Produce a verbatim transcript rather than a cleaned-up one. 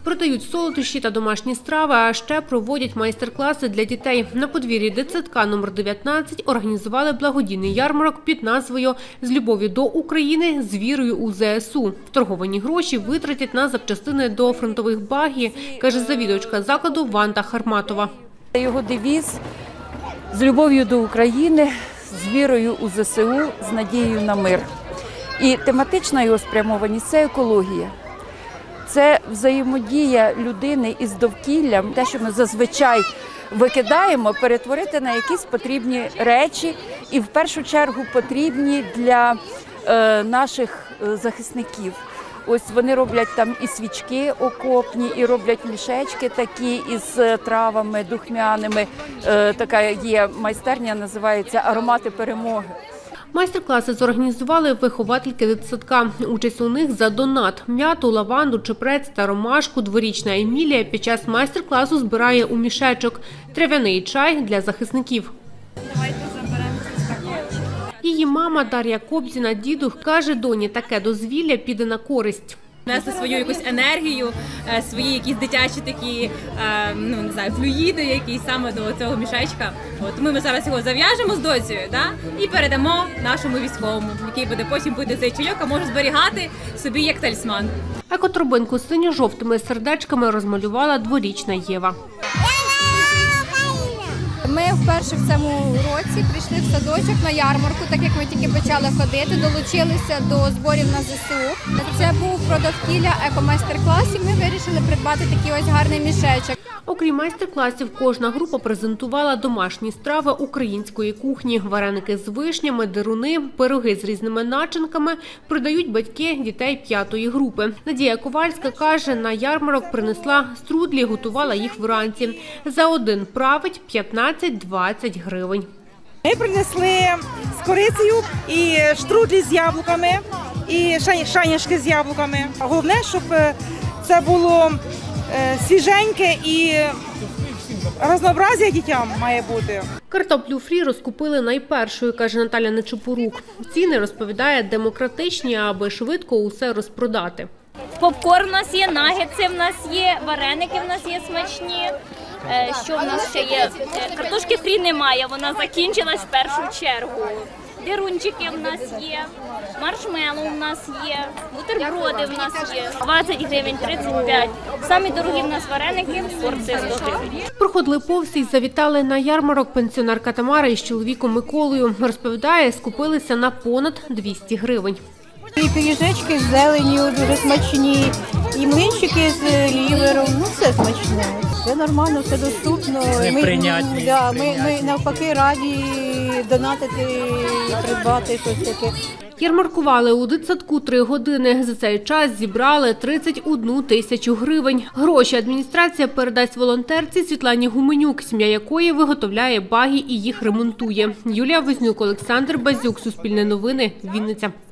Продають солодощі та домашні страви, а ще проводять майстер-класи для дітей. На подвір'ї дитсадка номер дев'ятнадцять організували благодійний ярмарок під назвою «З любов'ю до України, з вірою у зе ес у». Вторговані гроші витратять на запчастини до фронтових багі, каже завідувачка закладу Ванда Харматова. Його девіз «З любов'ю до України, з вірою у зе ес у, з надією на мир». І тематична його спрямованість – це екологія. Це взаємодія людини із довкіллям, те, що ми зазвичай викидаємо, перетворити на якісь потрібні речі і в першу чергу потрібні для е, наших захисників. Ось вони роблять там і свічки окопні, і роблять мішечки такі із травами духмяними. Е, така є майстерня, називається «Аромати перемоги». Майстер-класи зорганізували виховательки дитсадка. Участь у них за донат. М'яту, лаванду, чебрець та ромашку дворічна Емілія під час майстер-класу збирає у мішечок. Трав'яний чай для захисників. Давайте заберемо стаканчик. Її мама Дар'я Кобзіна дідух каже, доні таке дозвілля піде на користь. Нести свою якусь енергію, свої якісь дитячі такі, ну не знаю, флюїди, якісь саме до цього мішечка. От ми, ми зараз його зав'яжемо з доцею, да? І передамо нашому військовому, який буде потім буде цей чайок, а може зберігати собі як талісман. Екоторбинку з синьо-жовтими сердечками розмалювала дворічна Єва. Ми вперше в цьому році прийшли в садочок на ярмарку, так як ми тільки почали ходити, долучилися до зборів на зе ес у. Це був про довкілля екомайстер-клас, і ми вирішили придбати такий ось гарний мішечок. Окрім майстер-класів, кожна група презентувала домашні страви української кухні. Вареники з вишнями, деруни, пироги з різними начинками продають батьки дітей п'ятої групи. Надія Ковальська каже, на ярмарок принесла струдлі, готувала їх вранці. За один править п'ятнадцять-двадцять гривень. Ми принесли з корицею і штрудлі з яблуками, і шаняшки з яблуками. Головне, щоб це було свіженьке і разнообразія дітям має бути. Картоплю фрі розкупили найпершою, каже Наталя Нечепорук. Ціни, розповідає, демократичні, аби швидко усе розпродати. Попкорн у нас є, нагетси в нас є, вареники в нас є смачні. Що в нас ще є? Картошки фрі немає, вона закінчилась в першу чергу. Дирунчики в нас є, маршмеллоу в нас є, бутерброди в нас є. двадцять гривень, тридцять п'ять. Самі дорогі в нас вареники, порція сто гривень. Проходили повз і завітали на ярмарок пенсіонерка Тамара із чоловіком Миколою. Розповідає, скупилися на понад двісті гривень. І пиріжечки з зеленню дуже смачні, і млинчики з лівером, ну все смачне. Все нормально, все доступно. Ми, да, ми, ми навпаки раді донатити і придбати щось таке. Ярмаркували у дитсадку три години. За цей час зібрали тридцять одну тисячу гривень. Гроші адміністрація передасть волонтерці Світлані Гуменюк, сім'я якої виготовляє баги і їх ремонтує. Юлія Вознюк, Олександр Базюк, Суспільне новини, Вінниця.